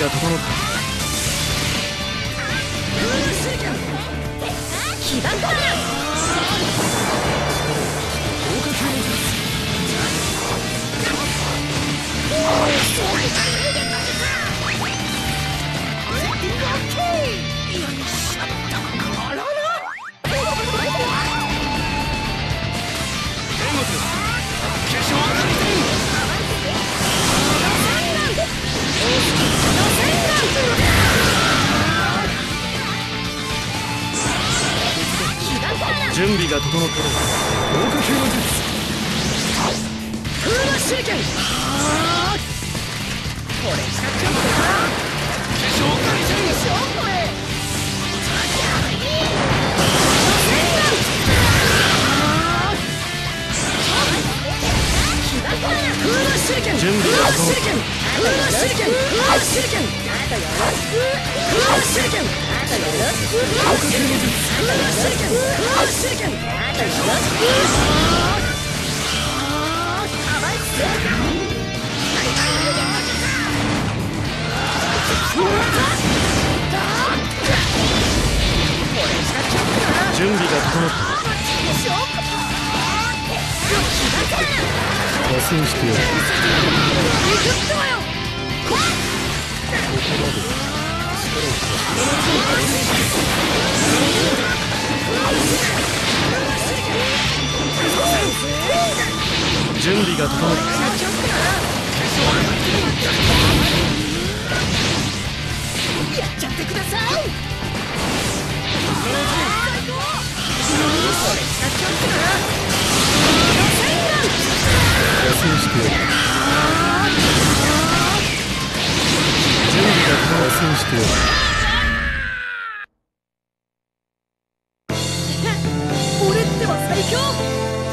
が整った。 基盤から準備が整った。豪華球の術風魔手裏剣。これしかちょっとな。化粧回転でしょこれ。風魔手裏剣。 準備が整った。 風魔手裏剣。風魔手裏剣。あとよろしく。風魔手裏剣。あとよろしく。豪華球の術。風魔手裏剣。風魔手裏剣。あとよろしく。 準備が整った。加勢してやる。準備が整った。 やっちゃってください。 加勢してやる。準備が加勢してやる。 俺ってば最強。